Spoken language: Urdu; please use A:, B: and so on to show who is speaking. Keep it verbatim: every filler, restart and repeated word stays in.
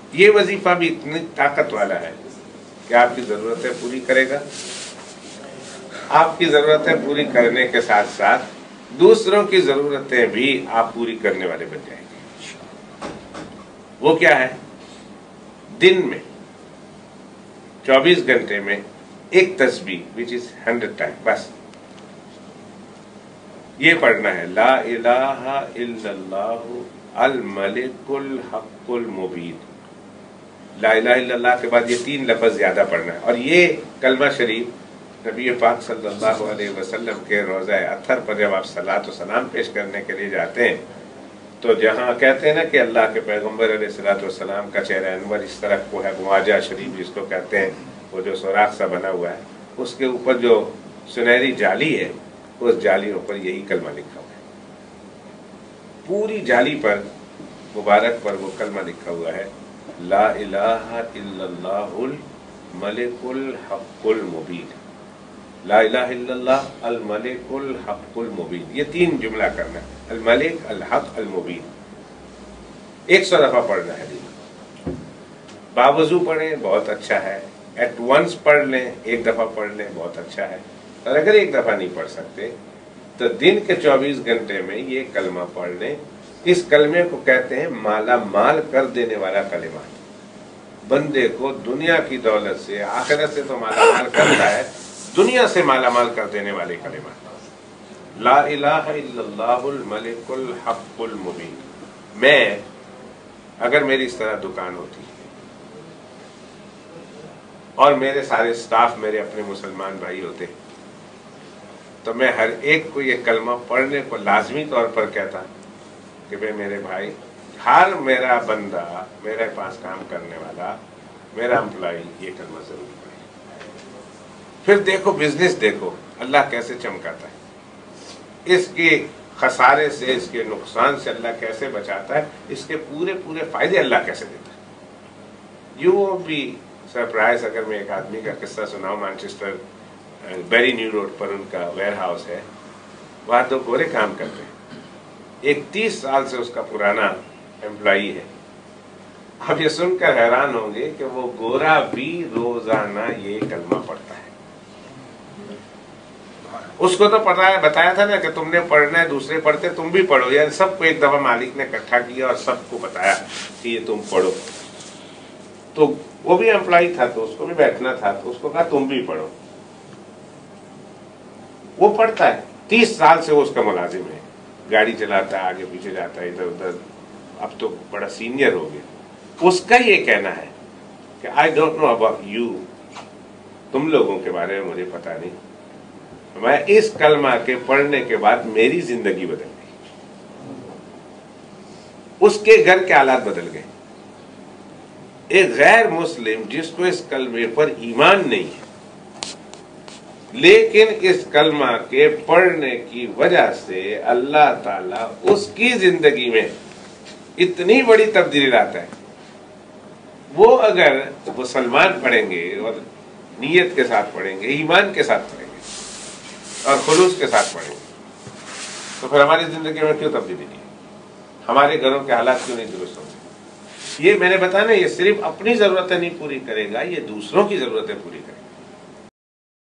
A: یہ وظیفہ بھی اتنی طاقت والا ہے کہ آپ کی ضرورتیں پوری کرے گا. آپ کی ضرورتیں پوری کرنے کے ساتھ ساتھ دوسروں کی ضرورتیں بھی آپ پوری کرنے والے بن جائیں گے. وہ کیا ہے؟ دن میں چوبیس گھنٹے میں ایک تسبیح وچ از ہنڈریڈ ٹائم بس یہ پڑھنا ہے، لا الہ الا اللہ الملک الحق المبین. لا الہ الا اللہ کے بعد یہ تین لفظ زیادہ پڑھنا ہے. اور یہ کلمہ شریف نبی پاک صلی اللہ علیہ وسلم کے روضہ اطہر پر جب آپ صلاۃ و سلام پیش کرنے کے لیے جاتے ہیں تو جہاں کہتے ہیں نا کہ اللہ کے پیغمبر علیہ الصلوۃ والسلام کا چہرہ انور اس طرح کو ہے، مواجہ شریف جس کو کہتے ہیں، وہ جو سوراخ سا بنا ہوا ہے، اس کے اوپر جو سنہری جالی ہے اس جالیوں پر یہی کلمہ لکھا ہوا ہے. پوری جالی پر مبارک پر وہ کلمہ لکھا ہوا ہے، لا الہ الا اللہ الملک الحق المبین. لا الہ الا اللہ الملک الحق المبین. یہ تین جملہ کرنا ہے، الملک الحق المبین. ایک سو دفعہ پڑھنا ہے دن. باوضو پڑھیں بہت اچھا ہے، ایٹ ونس پڑھ لیں، ایک دفعہ پڑھ لیں بہت اچھا ہے. اور اگر ایک دفعہ نہیں پڑھ سکتے تو دن کے چوبیس گھنٹے میں یہ کلمہ پڑھ لیں. اس کلمے کو کہتے ہیں مالا مال کر دینے والا کلمہ. بندے کو دنیا کی دولت سے، آخرت سے تو مالا مال کرتا ہے، دنیا سے مالا مال کر دینے والے کلمہ. لا الہ الا اللہ الملک الحق المبین. میں اگر میری اس طرح دکان ہوتی اور میرے سارے سٹاف میرے اپنے مسلمان بھائی ہوتے تو میں ہر ایک کو یہ کلمہ پڑھنے کو لازمی طور پر کہتا کہ بھئی میرے بھائی، ہر میرا بندہ، میرے پاس کام کرنے والا، میرا امپلائی یہ کلمہ ضرور پڑھے. پھر دیکھو بزنس، دیکھو اللہ کیسے چمکاتا ہے، اس کے خسارے سے، اس کے نقصان سے اللہ کیسے بچاتا ہے، اس کے پورے پورے فائدے اللہ کیسے دیتا ہے. یو وon't be سرپرائز اگر میں ایک آدمی کا قصہ سناؤں. مانچسٹر بیری نیو روڈ پر ان کا ویئر ہاؤس ہے، وہاں دو گورے کام کرتے ہیں. ایک تیس سال سے اس کا پرانا امپلائی ہے. آپ یہ سن کر حیران ہوں گے کہ وہ گورا بھی روزانہ یہ کلمہ پڑھتا ہے. اس کو تو پتا ہے، بتایا تھا نا کہ تم نے پڑھنا ہے، دوسرے پڑھتے تم بھی پڑھو. یعنی سب کو ایک دفعہ مالک نے اکٹھا کیا اور سب کو بتایا کہ یہ تم پڑھو. تو وہ بھی امپلائی تھا تو اس کو بھی بیٹھنا تھا تو اس کو کہا تم بھی پڑھو. وہ پڑھتا ہے، تیس سال سے وہ اس کا ملازم ہے، گاڑی چلاتا ہے، آگے پیچھے جاتا ہے ادھر ادھر، اب تو بڑا سینئر ہو گیا. اس کا یہ کہنا ہے کہ I don't know about you, تم لوگوں کے بارے میں مجھے پتا نہیں، میں اس کلمہ کے پڑھنے کے بعد میری زندگی بدل گئی. اس کے گھر کے حالات بدل گئے. ایک غیر مسلم جس کو اس کلمے پر ایمان نہیں ہے لیکن اس کلمہ کے پڑھنے کی وجہ سے اللہ تعالیٰ اس کی زندگی میں اتنی بڑی تبدیلی لاتا ہے. وہ اگر مسلمان پڑھیں گے اور نیت کے ساتھ پڑھیں گے، ایمان کے ساتھ پڑھیں گے اور خلوص کے ساتھ پڑھیں گے تو پھر ہماری زندگی میں کیوں تبدیلی نہیں ہے؟ ہمارے گھروں کے حالات کیوں نہیں درست ہوں گے؟ یہ میں نے بتایا نا، یہ صرف اپنی ضرورتیں نہیں پوری کرے گا، یہ دوسروں کی ضرورتیں پوری کرے گا.